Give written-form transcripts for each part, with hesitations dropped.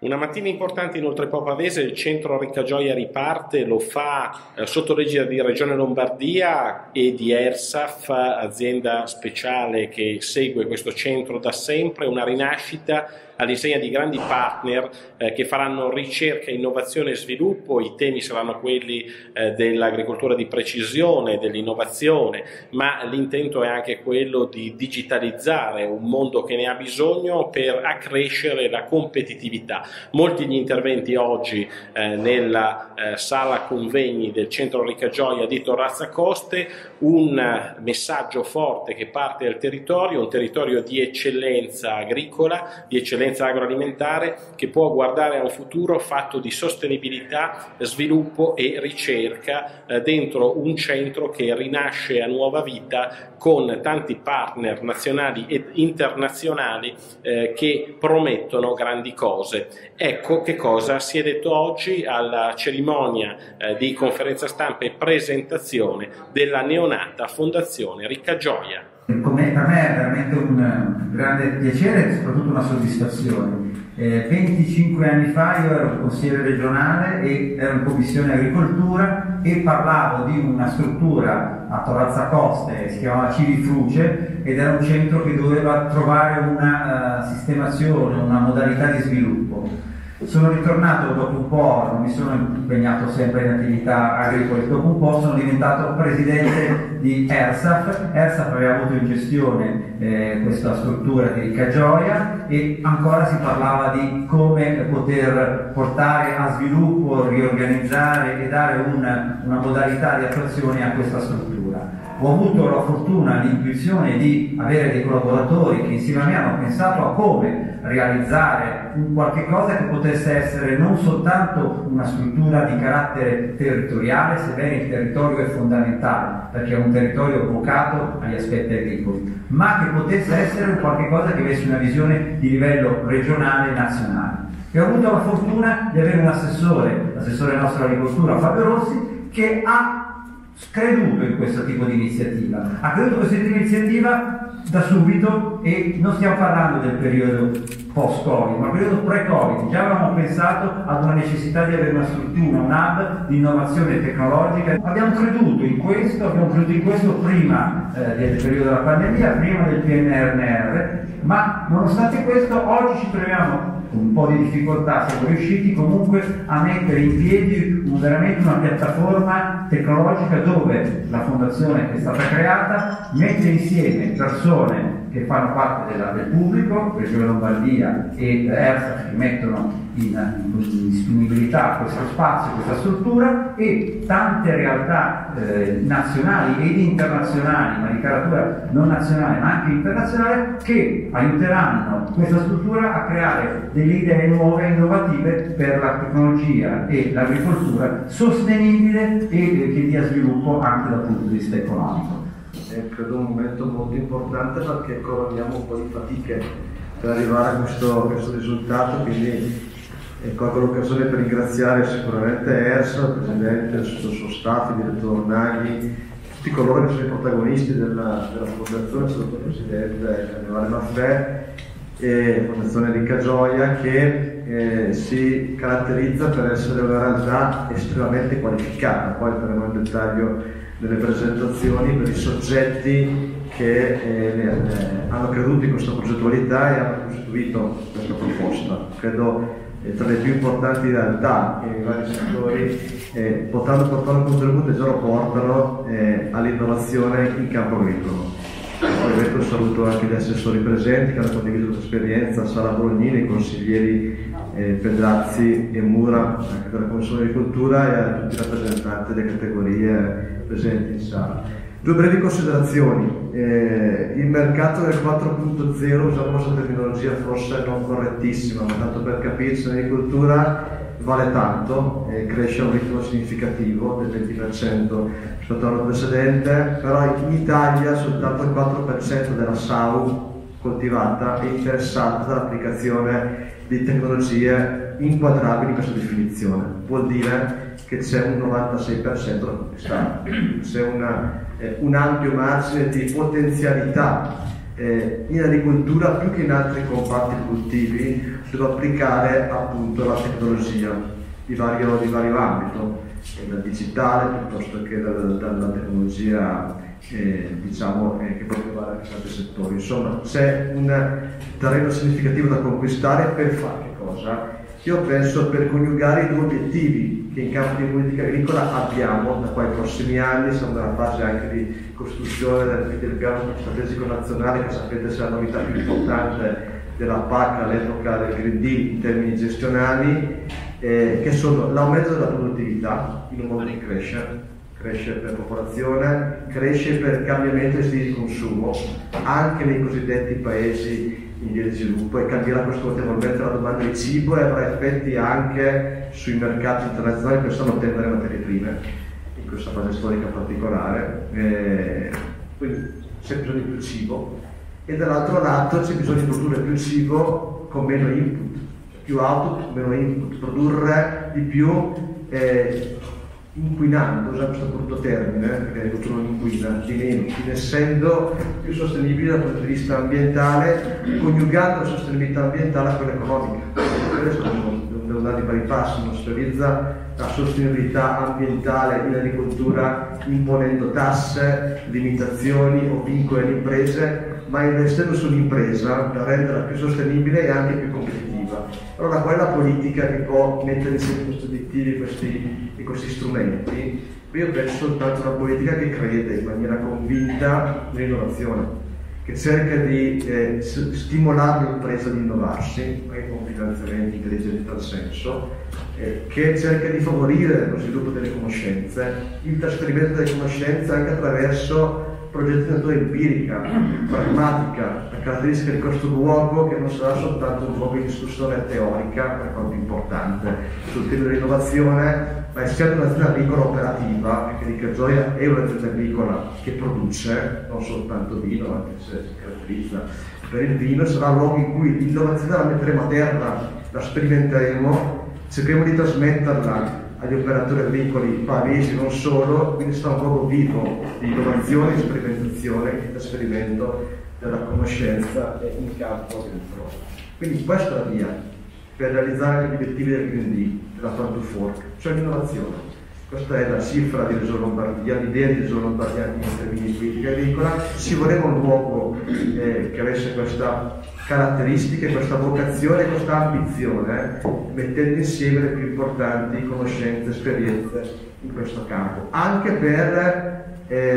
Una mattina importante in Oltrepò Pavese, il centro Riccagioia riparte, lo fa sotto l'egida di Regione Lombardia e di ERSAF, azienda speciale che segue questo centro da sempre, una rinascita all'insegna di grandi partner che faranno ricerca, innovazione e sviluppo. I temi saranno quelli dell'agricoltura di precisione, dell'innovazione, ma l'intento è anche quello di digitalizzare un mondo che ne ha bisogno per accrescere la competitività. Molti gli interventi oggi nella sala convegni del centro Riccagioia di Torrazzacoste, un messaggio forte che parte dal territorio, un territorio di eccellenza agricola, di eccellenza agroalimentare, che può guardare a un futuro fatto di sostenibilità, sviluppo e ricerca dentro un centro che rinasce a nuova vita con tanti partner nazionali ed internazionali che promettono grandi cose. Ecco che cosa si è detto oggi alla cerimonia di conferenza stampa e presentazione della neonata Fondazione Riccagioia. Per me è veramente un grande piacere e soprattutto una soddisfazione. 25 anni fa io ero consigliere regionale e ero in commissione agricoltura e parlavo di una struttura a Torrazzacoste, si chiamava Civifruce, ed era un centro che doveva trovare una sistemazione, una modalità di sviluppo. Sono ritornato dopo un po', non mi sono impegnato sempre in attività agricole, dopo un po' sono diventato presidente di ERSAF. ERSAF aveva avuto in gestione questa struttura di Riccagioia e ancora si parlava di come poter portare a sviluppo, riorganizzare e dare una modalità di attuazione a questa struttura. Ho avuto la fortuna, l'intuizione di avere dei collaboratori che insieme a me hanno pensato a come realizzare un qualche cosa che potesse essere non soltanto una struttura di carattere territoriale, sebbene il territorio è fondamentale, perché è un territorio vocato agli aspetti agricoli, ma che potesse essere un qualche cosa che avesse una visione di livello regionale e nazionale. E ho avuto la fortuna di avere un assessore, l'assessore nostro all'agricoltura Fabio Rossi, che ha creduto in questo tipo di iniziativa. Ha creduto in questa iniziativa da subito, e non stiamo parlando del periodo post-Covid, ma periodo pre-Covid. Già avevamo pensato ad una necessità di avere una struttura, un hub di innovazione tecnologica. Abbiamo creduto in questo prima del periodo della pandemia, prima del PNRR, ma nonostante questo oggi ci troviamo con un po' di difficoltà, siamo riusciti comunque a mettere in piedi veramente una piattaforma tecnologica dove la fondazione che è stata creata mette insieme persone che fanno parte del pubblico, Regione Lombardia e ERSAF, che mettono in disponibilità questo spazio, questa struttura, e tante realtà nazionali ed internazionali, ma di caratura non nazionale ma anche internazionale, che aiuteranno questa struttura a creare delle idee nuove e innovative per la tecnologia e l'agricoltura sostenibile e che dia sviluppo anche dal punto di vista economico. È credo un momento molto importante, perché ancora abbiamo un po' di fatiche per arrivare a questo risultato, quindi colgo l'occasione per ringraziare sicuramente ERSA, il Presidente, tutto il suo staff, il Direttore Naghi, tutti coloro che sono i protagonisti della Fondazione, soprattutto il Presidente Cannavale Maffè, e Fondazione Riccagioia, che si caratterizza per essere una realtà estremamente qualificata. Poi faremo in dettaglio delle presentazioni per i soggetti che hanno creduto in questa progettualità e hanno costruito questa proposta. Credo tra le più importanti realtà che in vari settori, portando un contributo e già lo portano all'innovazione in campo agricolo. Ovviamente un saluto anche agli assessori presenti che hanno condiviso l'esperienza, Sara Bolognini, i consiglieri Pedrazzi e Mura, anche della Commissione Agricoltura, e a tutti i rappresentanti delle categorie presenti in sala. Due brevi considerazioni. Il mercato del 4.0, usando questa terminologia forse non correttissima, ma tanto per capirci, l'agricoltura vale tanto, cresce a un ritmo significativo del 20% rispetto all'anno precedente, però in Italia soltanto il 4% della SAU coltivata è interessata dall'applicazione di tecnologie inquadrabili in questa definizione. Vuol dire che c'è un 96% da conquistare, c'è un ampio margine di potenzialità in agricoltura più che in altri comparti produttivi, si deve applicare appunto la tecnologia di vario ambito, dal digitale piuttosto che dalla tecnologia diciamo che può arrivare anche in altri settori. Insomma, c'è un terreno significativo da conquistare per fare che cosa? Io penso per coniugare i due obiettivi che in campo di politica agricola abbiamo da qua ai prossimi anni. Siamo nella fase anche di costruzione del piano strategico nazionale, che sapete sia la novità più importante della PAC all'epoca del Green Deal in termini gestionali, che sono l'aumento della produttività in un mondo che cresce per popolazione, cresce per cambiamento dei stili di consumo anche nei cosiddetti paesi in via di sviluppo, e cambierà questo notevolmente la domanda di cibo e avrà effetti anche sui mercati internazionali che stanno attendere le materie prime in questa fase storica particolare. Quindi c'è bisogno di più cibo, e dall'altro lato c'è bisogno di produrre più cibo con meno input, più output, meno input, produrre di più inquinando, usiamo questo brutto termine, perché l'agricoltura non inquina, di meno, quindi essendo più sostenibile dal punto di vista ambientale, coniugando la sostenibilità ambientale a quella economica. Questo devono andare di pari passo, non si realizza la sostenibilità ambientale in agricoltura imponendo tasse, limitazioni o vincoli alle imprese, ma investendo sull'impresa per renderla più sostenibile e anche più competitiva. Allora qual è la politica che può mettere insieme questi obiettivi e questi strumenti? Io penso soltanto a una politica che crede in maniera convinta nell'innovazione, che cerca di stimolare l'impresa ad innovarsi, anche con finanziamenti intelligenti in tal senso, che cerca di favorire lo sviluppo delle conoscenze, il trasferimento delle conoscenze anche attraverso progetti di natura empirica, pragmatica, la caratteristica di questo luogo che non sarà soltanto un luogo di discussione teorica, per quanto importante, sul tema dell'innovazione, ma essendo un'azienda agricola operativa, perché Ricagioia è un'azienda agricola che produce, non soltanto vino, anche se si caratterizza per il vino, sarà un luogo in cui l'innovazione la metteremo a terra, la sperimenteremo, cercheremo di trasmetterla agli operatori agricoli pavesi, non solo, quindi sarà un luogo vivo di innovazione, di sperimentazione, di trasferimento della conoscenza in campo agricolo. Quindi questa è la via per realizzare gli obiettivi del Green Deal, della Farm to Fork, cioè l'innovazione. Questa è la cifra di Regione Lombardia, l'idea di Regione Lombardia in termini di politica agricola. Ci voleva un luogo che avesse questa caratteristiche, questa vocazione, questa ambizione, mettendo insieme le più importanti conoscenze, esperienze in questo campo, anche per,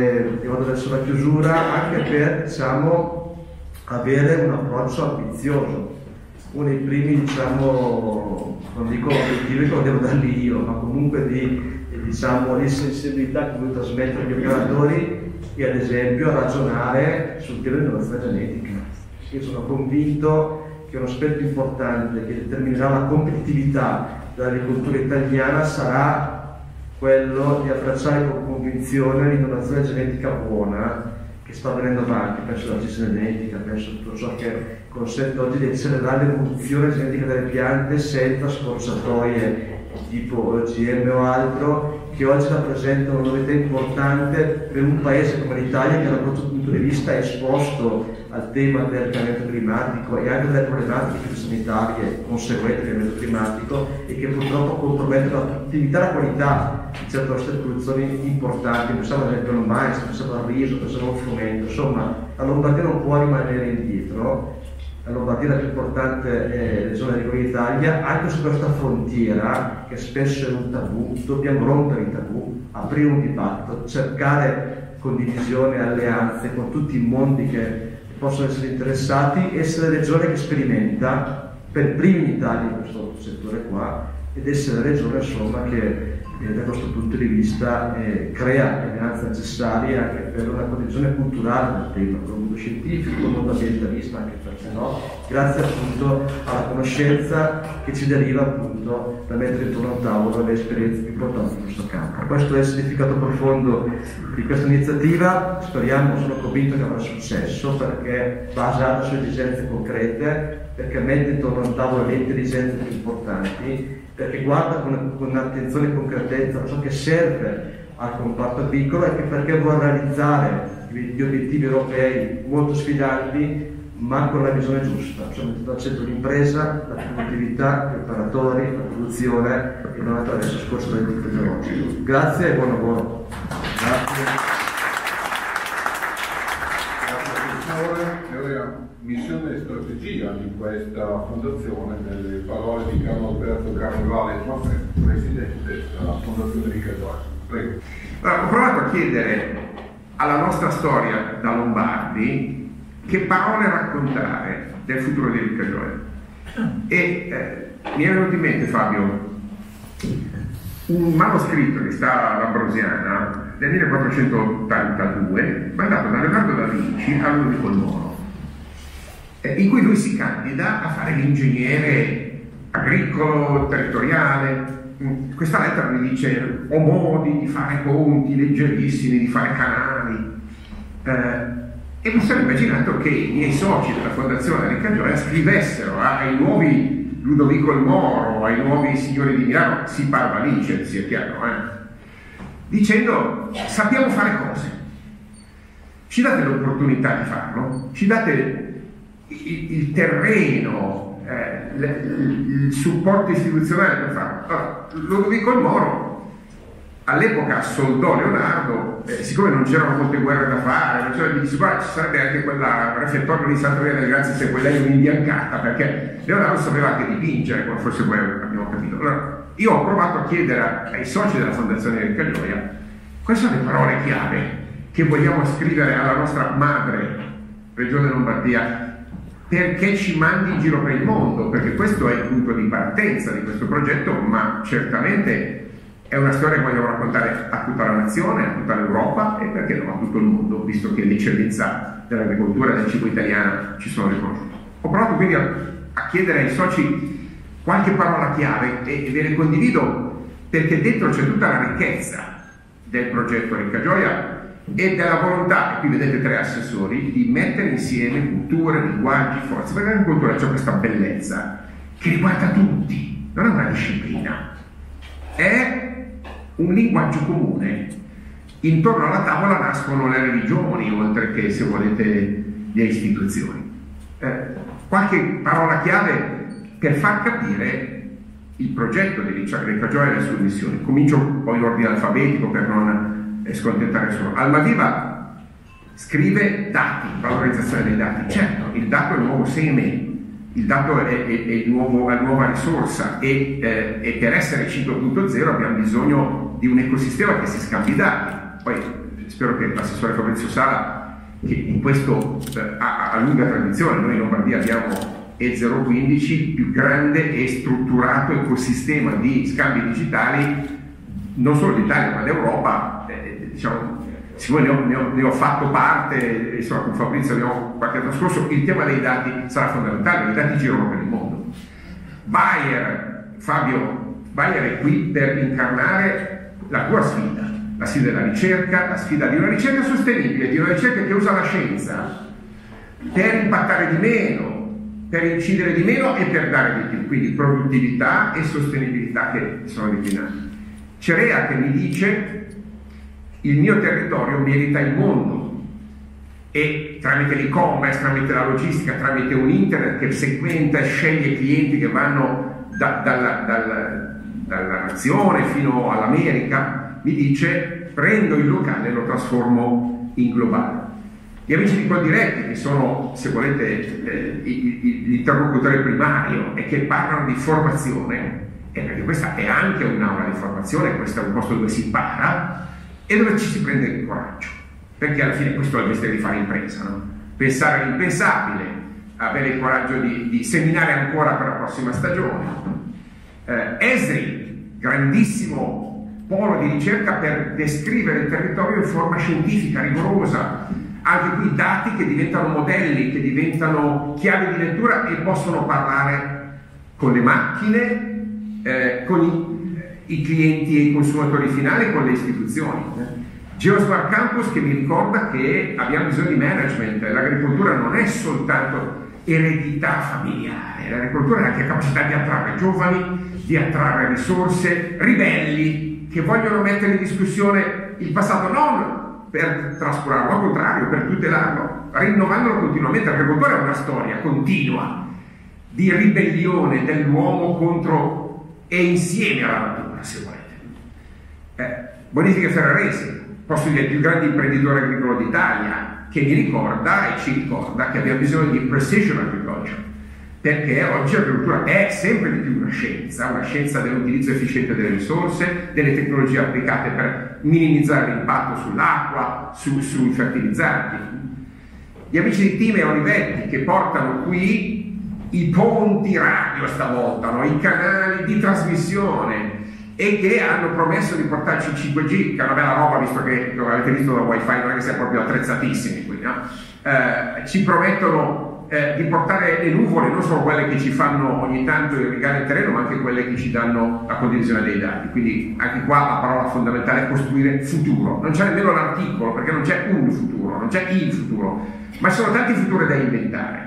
io vado verso la chiusura, anche per, diciamo, avere un approccio ambizioso. Uno dei primi, diciamo, non dico obiettivi che lo devo darli io, ma comunque diciamo, di sensibilità che voglio trasmettere agli operatori e ad esempio a ragionare sul tema dell'innovazione genetica. Io sono convinto che un aspetto importante che determinerà la competitività dell'agricoltura italiana sarà quello di abbracciare con convinzione l'innovazione genetica buona che sta venendo avanti, penso alla genetica, penso a tutto ciò che consente oggi di accelerare l'evoluzione genetica delle piante senza scorciatoie tipo OGM o altro, che oggi rappresentano una novità importante per un paese come l'Italia che da questo punto di vista è esposto al tema del cambiamento climatico e anche delle problematiche sanitarie conseguenti al cambiamento climatico e che purtroppo compromettono la produttività e la qualità di certe nostre produzioni importanti. Pensiamo ad esempio al mais, pensiamo al riso, pensiamo al frumento. Insomma, la Lombardia non può rimanere indietro. La Lombardia è la più importante regione agricola d'Italia, anche su questa frontiera che spesso è un tabù. Dobbiamo rompere i tabù, aprire un dibattito, cercare condivisione e alleanze con tutti i mondi che possono essere interessati, essere regione che sperimenta per primi in Italia in questo settore qua, ed essere regione insomma che da questo punto di vista crea le alleanze necessarie anche per una condivisione culturale del tema, per un mondo scientifico, per un mondo ambientalista, anche perché no, grazie appunto alla conoscenza che ci deriva appunto da mettere intorno a un tavolo le esperienze più importanti in questo campo. Questo è il significato profondo di questa iniziativa, speriamo, sono convinto che avrà successo perché basata su esigenze concrete, perché mette intorno a un tavolo le intelligenze più importanti, perché guarda con attenzione e concretezza ciò che serve al comparto agricolo e perché vuole realizzare gli obiettivi europei molto sfidanti ma con la visione giusta, cioè mettendo al centro l'impresa, la produttività, gli operatori, la produzione e non attraverso il discorso tecnologico. Grazie e buon lavoro. Grazie. E ora missione e strategia di questa fondazione, nelle parole di Carlo Alberto Carnevale, presidente della Fondazione Rica Gioia. Prego. Allora, ho provato a chiedere alla nostra storia da Lombardi che parole raccontare del futuro di Rica Gioia. E mi è venuto in mente, Fabio, un manoscritto che sta all'Ambrosiana del 1482, mandato da Leonardo da Vinci a Ludovico il Moro, in cui lui si candida a fare l'ingegnere agricolo, territoriale. Questa lettera mi dice: ho modi di fare ponti leggerissimi, di fare canali. E mi sono immaginato che i miei soci della Fondazione Rica Gioia scrivessero ai nuovi Ludovico il Moro, ai nuovi signori di Milano, si parla lì, sia chiaro, dicendo: sappiamo fare cose, ci date l'opportunità di farlo, ci date il terreno, il supporto istituzionale per farlo. Allora, Ludovico il Moro all'epoca soldò Leonardo, siccome non c'erano molte guerre da fare, gli disse: guarda, ci sarebbe anche quella refettorio di Santa Maria delle Grazie se quella è un'imbiancata, perché Leonardo sapeva anche dipingere, come forse poi abbiamo capito. Allora, io ho provato a chiedere ai soci della Fondazione Rica Gioia quali sono le parole chiave che vogliamo scrivere alla nostra madre Regione Lombardia perché ci mandi in giro per il mondo, perché questo è il punto di partenza di questo progetto, ma certamente è una storia che vogliamo raccontare a tutta la nazione, a tutta l'Europa e perché no, a tutto il mondo, visto che l'eccellenza dell'agricoltura e del cibo italiana ci sono riconosciute. Ho provato quindi a chiedere ai soci qualche parola chiave e ve le condivido perché dentro c'è tutta la ricchezza del progetto Rica Gioia e della volontà, e qui vedete 3 assessori, di mettere insieme culture, linguaggi, forze, perché l'agricoltura c'è questa bellezza che riguarda tutti, non è una disciplina, è un linguaggio comune. Intorno alla tavola nascono le religioni, oltre che, se volete, le istituzioni. Qualche parola chiave per far capire il progetto di Rica Gioia e le sue missioni. Comincio poi in ordine alfabetico per non scontentare nessuno. Almaviva scrive dati, valorizzazione dei dati. Certo, il dato è il nuovo seme, il dato è la nuova risorsa e per essere 5.0 abbiamo bisogno di un ecosistema che si scambi dati. Poi spero che l'assessore Fabrizio Sala, che in questo ha lunga tradizione, noi in Lombardia abbiamo E015, più grande e strutturato ecosistema di scambi digitali non solo d'Italia ma d'Europa, diciamo, siccome ne ho fatto parte, insomma, con Fabrizio abbiamo qualche anno scorso, il tema dei dati sarà fondamentale, i dati girano per il mondo. Fabio Bayer è qui per incarnare la tua sfida, la sfida della ricerca, la sfida di una ricerca sostenibile, di una ricerca che usa la scienza per impattare di meno, per incidere di meno e per dare di più, quindi produttività e sostenibilità che sono declinati. Cerea che mi dice: il mio territorio merita il mondo, e tramite l'e-commerce, tramite la logistica, tramite un internet che segmenta e sceglie clienti che vanno dalla nazione fino all'America, mi dice: prendo il locale e lo trasformo in globale. Gli amici di Coldiretti, che sono, se volete, l'interlocutore primario e che parlano di formazione, perché questa è anche un'aula di formazione, questo è un posto dove si impara e dove ci si prende il coraggio, perché alla fine questo è il mestiere di fare impresa, no? Pensare all'impensabile, avere il coraggio di seminare ancora per la prossima stagione. Esri, grandissimo polo di ricerca per descrivere il territorio in forma scientifica, rigorosa, anche qui dati che diventano modelli, che diventano chiavi di lettura e possono parlare con le macchine, con i clienti e i consumatori finali, con le istituzioni. Geosmart Campus che mi ricorda che abbiamo bisogno di management, l'agricoltura non è soltanto eredità familiare, l'agricoltura è anche capacità di attrarre giovani, di attrarre risorse, ribelli che vogliono mettere in discussione il passato non per trascurarlo, al contrario, per tutelarlo. rinnovandolo continuamente. L'agricoltura è una storia continua di ribellione dell'uomo contro e insieme alla natura, se volete. Bonifica Ferraresi, posso dire il più grande imprenditore agricolo d'Italia, che mi ricorda e ci ricorda che abbiamo bisogno di precision agriculture, perché oggi l'agricoltura è sempre di più una scienza dell'utilizzo efficiente delle risorse, delle tecnologie applicate per minimizzare l'impatto sull'acqua, sui fertilizzanti. Gli amici di Time e Olivetti che portano qui i ponti radio stavolta, no? I canali di trasmissione, e che hanno promesso di portarci 5G, che è una bella roba, visto che avete visto la wifi, non è che siamo proprio attrezzatissimi qui, no? Ci promettono di portare le nuvole, non solo quelle che ci fanno ogni tanto irrigare il terreno, ma anche quelle che ci danno la condivisione dei dati. Quindi anche qua la parola fondamentale è costruire futuro. Non c'è nemmeno l'articolo, perché non c'è un futuro, non c'è il futuro, ma ci sono tanti futuri da inventare.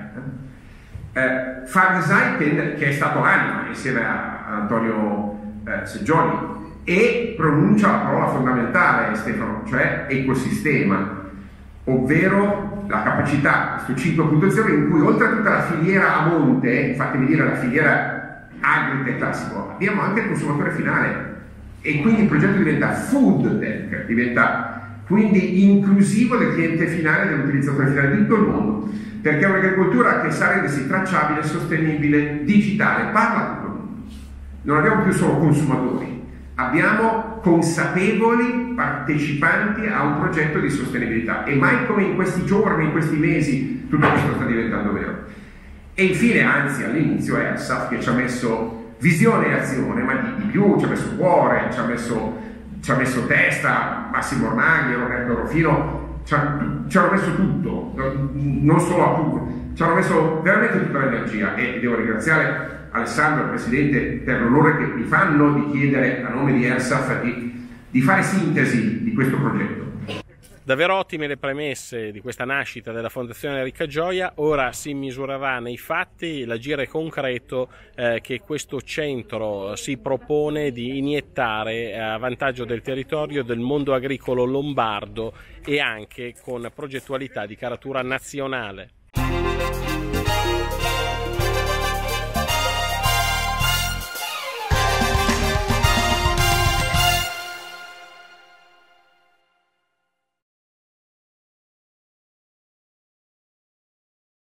Farm Design, che è stato l'anima insieme a Antonio Seggioni, e pronuncia la parola fondamentale, Stefano, cioè ecosistema, ovvero la capacità, questo 5.0, in cui oltre a tutta la filiera a monte, fatemi dire la filiera agritech classico, abbiamo anche il consumatore finale, e quindi il progetto diventa food tech, diventa quindi inclusivo del cliente finale, dell'utilizzatore finale di tutto il mondo, perché è un'agricoltura che sa rendersi tracciabile, sostenibile, digitale, parla a tutto il mondo. Non abbiamo più solo consumatori, abbiamo consapevoli partecipanti a un progetto di sostenibilità, e mai come in questi giorni, in questi mesi, tutto questo sta diventando vero. E infine, anzi all'inizio, ERSAF, che ci ha messo visione e azione, ma di più, ci ha messo cuore, ci ha messo testa, Massimo Ormaghi, Roberto Rofino, ci hanno messo tutto, non solo a puro, ci hanno messo veramente tutta l'energia, e devo ringraziare Alessandro, il Presidente, per l'onore che mi fanno di chiedere a nome di ERSAF di fare sintesi di questo progetto. Davvero ottime le premesse di questa nascita della Fondazione Riccagioia. Ora si misurerà nei fatti l'agire concreto che questo centro si propone di iniettare a vantaggio del territorio, del mondo agricolo lombardo, e anche con progettualità di caratura nazionale.